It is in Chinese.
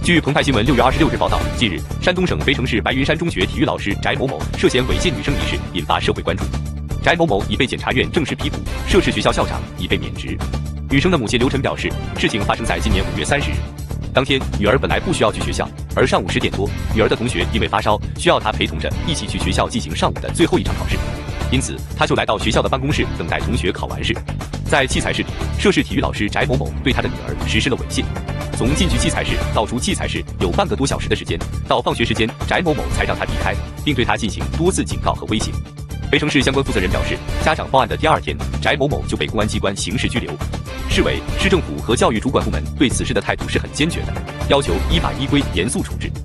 据澎湃新闻6月26日报道，近日，山东省肥城市白云山中学体育老师翟某某涉嫌猥亵女生一事引发社会关注。翟某某已被检察院正式批捕，涉事学校校长已被免职。女生的母亲刘晨表示，事情发生在今年5月30日。当天，女儿本来不需要去学校，而上午10点多，女儿的同学因为发烧，需要她陪同着一起去学校进行上午的最后一场考试，因此她就来到学校的办公室等待同学考完试。在器材室里，涉事体育老师翟某某对他的女儿实施了猥亵。从进去器材室到出器材室有半个多小时的时间，到放学时间，翟某某才让他离开，并对他进行多次警告和威胁。肥城市相关负责人表示，家长报案的第2天，翟某某就被公安机关刑事拘留。市委、市政府和教育主管部门对此事的态度是很坚决的，要求依法依规严肃处置。